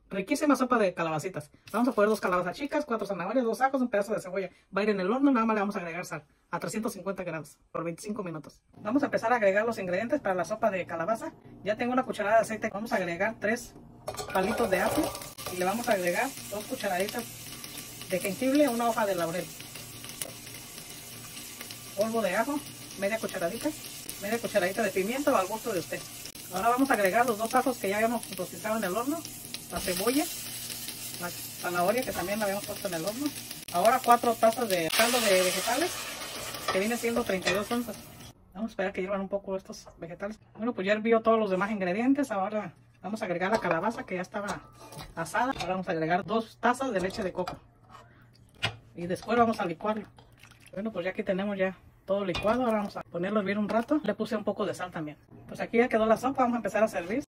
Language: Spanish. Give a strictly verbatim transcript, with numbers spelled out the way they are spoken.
Riquísima sopa de calabacitas. Vamos a poner dos calabazas chicas, cuatro zanahorias, dos ajos, un pedazo de cebolla. Va a ir en el horno, nada más le vamos a agregar sal a trescientos cincuenta grados por veinticinco minutos. Vamos a empezar a agregar los ingredientes para la sopa de calabaza. Ya tengo una cucharada de aceite. Vamos a agregar tres palitos de ajo y le vamos a agregar dos cucharaditas de jengibre, una hoja de laurel. Polvo de ajo, media cucharadita, media cucharadita de pimiento al gusto de usted. Ahora vamos a agregar los dos ajos que ya habíamos rostizado en el horno, la cebolla, la zanahoria que también la habíamos puesto en el horno. Ahora cuatro tazas de caldo de vegetales, que viene siendo treinta y dos onzas. Vamos a esperar que hiervan un poco estos vegetales. Bueno, pues ya hervió todos los demás ingredientes. Ahora vamos a agregar la calabaza que ya estaba asada. Ahora vamos a agregar dos tazas de leche de coco. Y después vamos a licuarlo. Bueno, pues ya aquí tenemos ya todo licuado. Ahora vamos a ponerlo a hervir un rato. Le puse un poco de sal también. Pues aquí ya quedó la sopa. Vamos a empezar a servir.